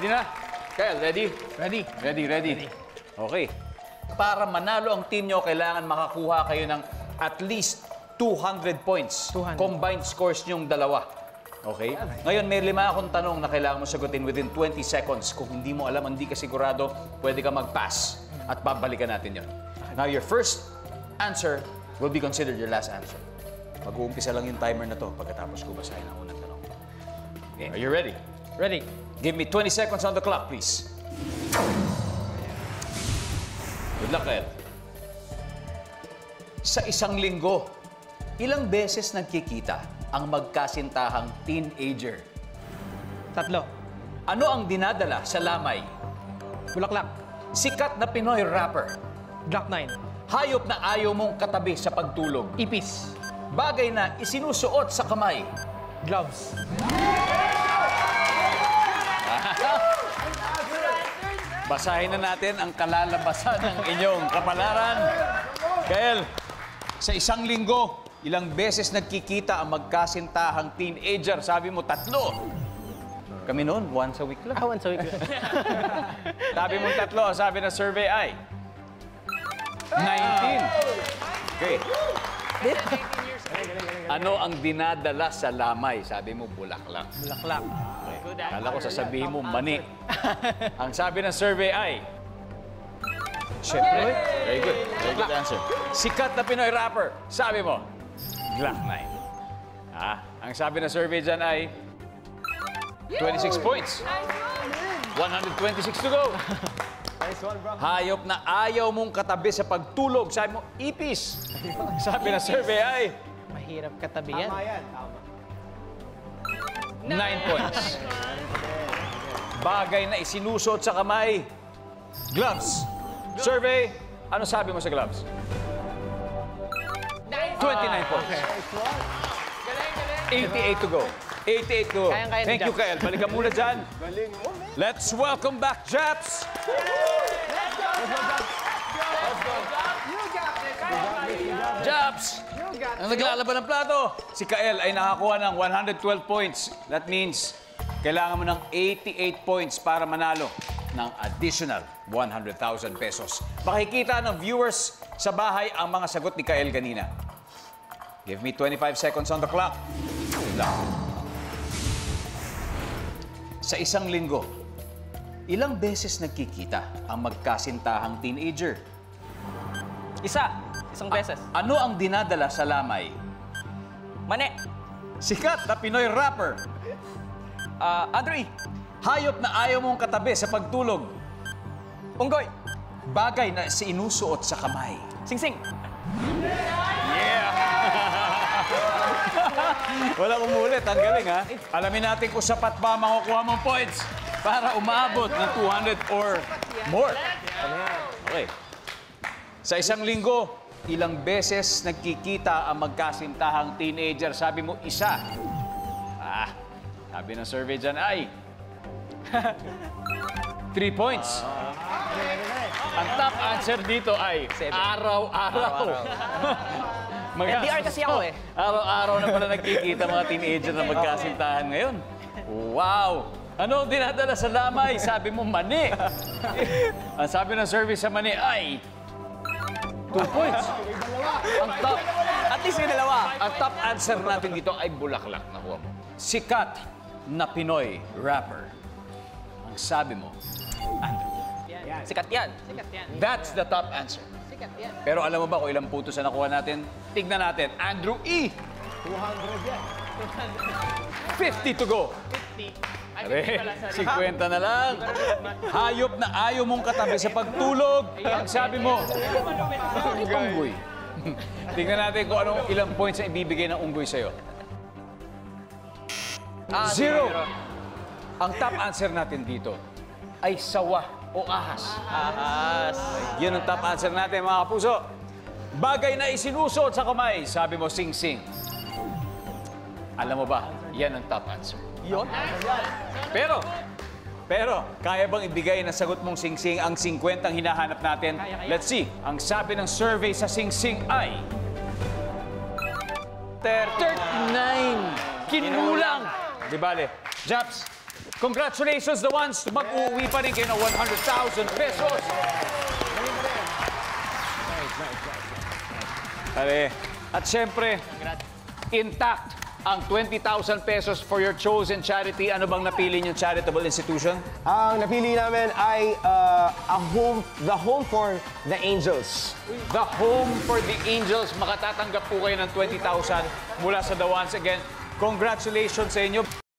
Ready na? Kyle, ready? Ready. Ready. Okay. Para manalo ang team nyo, kailangan makakuha kayo ng at least 200 points. 200. Combined scores nyong dalawa. Okay? Ngayon, may 5 akong tanong na kailangan mo sagutin within 20 seconds. Kung hindi mo alam, hindi ka sigurado, pwede ka mag-pass. At babalikan natin yon. Now, your first answer will be considered your last answer. Mag-uumpisa lang yung timer na to pagkatapos ko basahin ang unang tanong. Okay, are you ready? Ready. Give me 20 seconds on the clock, please. Good luck, Kyle. Sa isang linggo, ilang beses nagkikita ang magkasintahang teenager? 3. Ano ang dinadala sa lamay? Bulaklak. Sikat na Pinoy rapper. Glock 9. Hayop na ayaw mong katabi sa pagtulog. Ipis. Bagay na isinusuot sa kamay. Gloves. Basahin na natin ang kalalabasan ng inyong kapalaran. Kyle, sa isang linggo, ilang beses nagkikita ang magkasintahang teenager? Sabi mo, 3. Kami noon, once a week lang. Once a week. Sabi mo 3, ang sabi na survey ay 19. Okay. Ano ang dinadala sa lamay? Sabi mo, bulaklak. Bulaklak. Kala ko sasabihin mo, mani. Ang sabi ng survey ay... Siyempre. Very good. Very good answer. Sikat na Pinoy rapper. Sabi mo, Glock 9. Ang sabi ng survey dyan ay... 26 points. 126 to go. Nice one, bro. Hayop na ayaw mong katabi sa pagtulog. Sabi mo, ipis. Sabi ng survey ay... Mahirap katabi yan. Tama yan, tama. 9 points. Bagay na isinusot sa kamay. Gloves. Survey, ano sabi mo sa gloves? 29 points. 88 to go. 88 to go. Kayang-kaya ni Thank you, Japs. Kyle. Balikan muna dyan. Galing mo, man. Let's welcome back, Japs. Japs, ang naglalaban ng plato. Si Kael ay nakakuha ng 112 points. That means, kailangan mo ng 88 points para manalo ng additional 100,000 pesos. Makikita ng viewers sa bahay ang mga sagot ni Kael kanina. Give me 25 seconds on the clock. Good luck. Sa isang linggo, ilang beses nagkikita ang magkasintahang teenager? Isang beses. Ano ang dinadala sa lamay? Mani. Sikat na Pinoy rapper. Andrew E. Hayop na ayaw mong katabi sa pagtulog. Unggoy. Bagay na sinusuot sa kamay. Singsing. Wala umulit. Ang galing, ha? Alamin natin kung sapat ba makukuha mong points para umabot ng 200 or more. Okay. Sa isang linggo, ilang beses nagkikita ang magkasintahang teenager? Sabi mo, 1. Sabi ng survey dyan ay 3 points. Ang top answer dito ay araw-araw. NDR kasi ako eh. Araw-araw na pala nagkikita mga teenager na magkasintahan ngayon. Wow! Ano ang dinadala sa lamay? Sabi mo, mani. Ang sabi ng survey sa mani ay 2 points. Ang top, At least may dalawa. ang top answer natin dito ay bulaklak. Nakuha mo. Sikat na Pinoy rapper. Ang sabi mo, Andrew. Sikat yan. That's the top answer. Pero alam mo ba kung ilang putos na nakuha natin? Tignan natin. Andrew E. 200 yan. 50 to go. 50 na lang. Hayop na ayaw mong katabi sa pagtulog. Ang sabi mo, unggoy. Tingnan natin kung anong ilang points na ibibigay ng unggoy sa'yo. 0. Ang top answer natin dito ay sawa o ahas. Ahas. Yun ang top answer natin, mga kapuso. Bagay na isinusuot sa kamay. Sabi mo, sing-sing. Alam mo ba, yan ang top answer. Yun? Pero, kaya bang ibigay na sagot mong sing-sing ang 50 ang hinahanap natin? Let's see. Ang sabi ng survey sa sing-sing ay... 39. Kinulang. Di bale. Japs, Congratulations, the ones mag-uwi pa rin kayo ng 100,000 pesos. Pare. At syempre, intact ang 20,000 pesos for your chosen charity. Ano bang napili niyong charitable institution? Ang napili namin ay the home for the angels. The Home for the Angels. Makatatanggap po kayo ng 20,000 mula sa The Ones. Again, congratulations sa inyo.